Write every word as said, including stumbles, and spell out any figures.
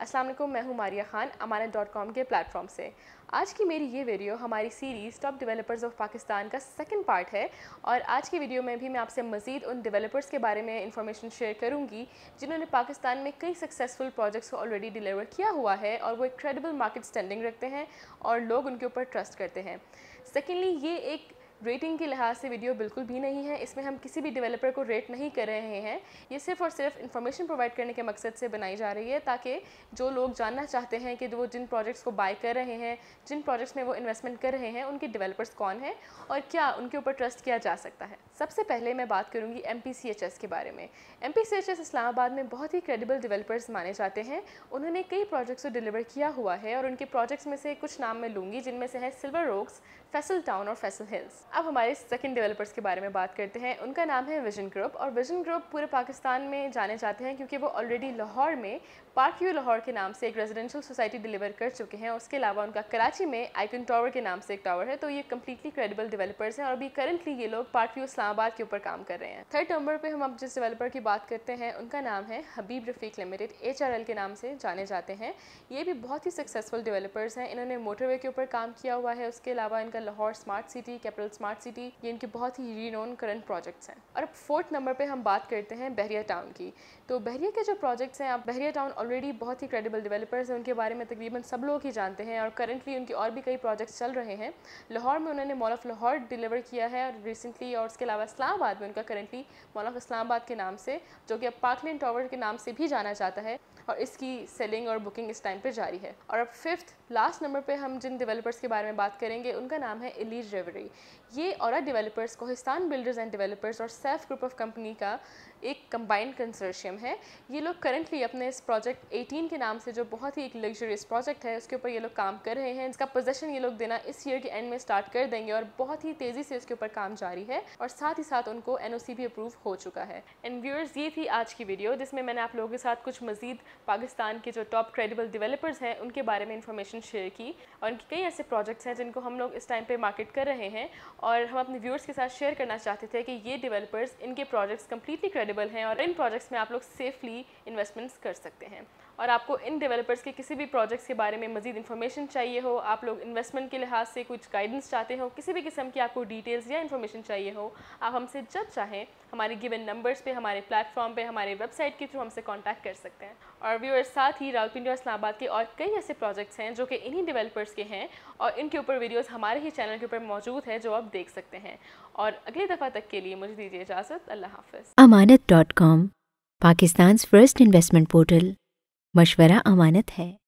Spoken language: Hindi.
अस्सलाम वालेकुम, मैं हूँ मारिया खान अमानत डॉट कॉम के प्लेटफॉर्म से। आज की मेरी ये वीडियो हमारी series top developers of Pakistan का सेकंड पार्ट है और आज की वीडियो में भी मैं आपसे मज़ीद उन डेवलपर्स के बारे में इंफॉर्मेशन शेयर करूँगी जिन्होंने पाकिस्तान में कई सक्सेसफुल प्रोजेक्ट्स को ऑलरेडी डिलीवर किया हुआ है और वो एक क्रेडिबल मार्केट स्टैंडिंग रखते हैं और लोग उनके ऊपर ट्रस्ट करते हैं। सेकेंडली, ये एक रेटिंग के लिहाज से वीडियो बिल्कुल भी नहीं है। इसमें हम किसी भी डेवलपर को रेट नहीं कर रहे हैं। ये सिर्फ और सिर्फ इन्फॉर्मेशन प्रोवाइड करने के मकसद से बनाई जा रही है ताकि जो लोग जानना चाहते हैं कि वो जिन प्रोजेक्ट्स को बाय कर रहे हैं, जिन प्रोजेक्ट्स में वो इन्वेस्टमेंट कर रहे हैं, उनके डेवलपर्स कौन हैं और क्या उनके ऊपर ट्रस्ट किया जा सकता है। सबसे पहले मैं बात करूँगी M P C H S के बारे में। M P C H S Islamabad में बहुत ही क्रेडिबल डेवलपर्स माने जाते हैं। उन्होंने कई प्रोजेक्ट्स को डिलीवर किया हुआ है और उनके प्रोजेक्ट्स में से कुछ नाम मैं लूँगी, जिनमें से है सिल्वर ओक्स, फैसल टाउन और फैसल हिल्स। अब हमारे सेकंड डेवलपर्स के बारे में बात करते हैं। उनका नाम है विजन ग्रुप और विजन ग्रुप पूरे पाकिस्तान में जाने जाते हैं क्योंकि वो ऑलरेडी लाहौर में पार्क व्यू लाहौर के नाम से एक रेजिडेंशियल सोसाइटी डिलीवर कर चुके हैं। उसके अलावा उनका कराची में आइकन टावर के नाम से एक टावर है। तो ये कम्प्लीटली क्रेडिबल डेवलपर्स हैं और अभी करंटली ये लोग पार्क व्यू इस्लामाबाद के ऊपर काम कर रहे हैं। थर्ड नंबर पे हम अब जिस डेवलपर की बात करते हैं उनका नाम है Habib Rafiq limited, H R L के नाम से जाने जाते हैं। ये भी बहुत ही सक्सेसफुल डेवलपर्स हैं। इन्होंने मोटरवे के ऊपर काम किया हुआ है। उसके अलावा इनका Lahore smart city, capital smart city, ये इनके बहुत ही रीनोन करंट प्रोजेक्ट्स हैं। और अब फोर्थ नंबर पे हम बात करते हैं बहरिया टाउन की। तो बहरिया के जो प्रोजेक्ट्स हैं, आप बहरिया टाउन ऑलरेडी बहुत ही क्रेडिबल डेवलपर्स हैं। उनके बारे में तकरीबन सब लोग ही जानते हैं और करंटली उनके और भी कई प्रोजेक्ट्स चल रहे हैं। लाहौर में उन्होंने मॉल ऑफ लाहौर डिलीवर किया है और रिसेंटली, और उसके अलावा इस्लामाबाद में उनका करंटली मॉल ऑफ इस्लामाबाद के नाम से, जो कि अब पार्कलैंड टावर के नाम से भी जाना जाता है, और इसकी सेलिंग और बुकिंग इस टाइम पे जारी है। और अब फिफ्थ लास्ट नंबर पे हम जिन डेवलपर्स के बारे में बात करेंगे उनका नाम है इलीज रेवरी। ये Aura developers, Kohistan builders and developers और सैफ ग्रुप ऑफ कंपनी का एक कंबाइंड कंसोर्शियम है। ये लोग करंटली अपने इस प्रोजेक्ट एटीन के नाम से, जो बहुत ही एक लग्जरियस प्रोजेक्ट है, उसके ऊपर ये लोग काम कर रहे हैं। इसका पोजेसन ये लोग देना इस ईयर के एंड में स्टार्ट कर देंगे और बहुत ही तेज़ी से इसके ऊपर काम जारी है और साथ ही साथ उनको एन ओ सी भी अप्रूव हो चुका है। एंड व्यूअर्स, ये थी आज की वीडियो जिसमें मैंने आप लोगों के साथ कुछ मजीद पाकिस्तान के जो टॉप क्रेडिबल डेवलपर्स हैं उनके बारे में इंफॉर्मेशन शेयर की और उनके कई ऐसे प्रोजेक्ट्स हैं जिनको हम लोग इस टाइम पे मार्केट कर रहे हैं और हम अपने व्यूअर्स के साथ शेयर करना चाहते थे कि ये डेवलपर्स, इनके प्रोजेक्ट्स कंप्लीटली क्रेडिबल हैं और इन प्रोजेक्ट्स में आप लोग सेफली इन्वेस्टमेंट्स कर सकते हैं। और आपको इन डेवलपर्स के किसी भी प्रोजेक्ट्स के बारे में मजीद इन्फॉर्मेशन चाहिए हो, आप लोग इन्वेस्टमेंट के लिहाज से कुछ गाइडेंस चाहते हो, किसी भी किस्म की आपको डिटेल्स या इन्फॉर्मेशन चाहिए हो, आप हमसे जब चाहें हमारे गिवन नंबर्स पे, हमारे प्लेटफॉर्म पे, हमारे वेबसाइट के थ्रू हमसे कांटेक्ट कर सकते हैं। और व्यूअर्स, साथ ही रावलपिंडी और इस्लामाबाद के और कई ऐसे प्रोजेक्ट्स हैं जो कि इन्हीं डेवलपर्स के हैं और इनके ऊपर वीडियोस हमारे ही चैनल के ऊपर मौजूद है जो आप देख सकते हैं। और अगली दफ़ा तक के लिए मुझे दीजिए इजाज़त। अल्लाह हाफ़िज़। Amanat dot com, Pakistan first investment portal. मशवरा अमानत है।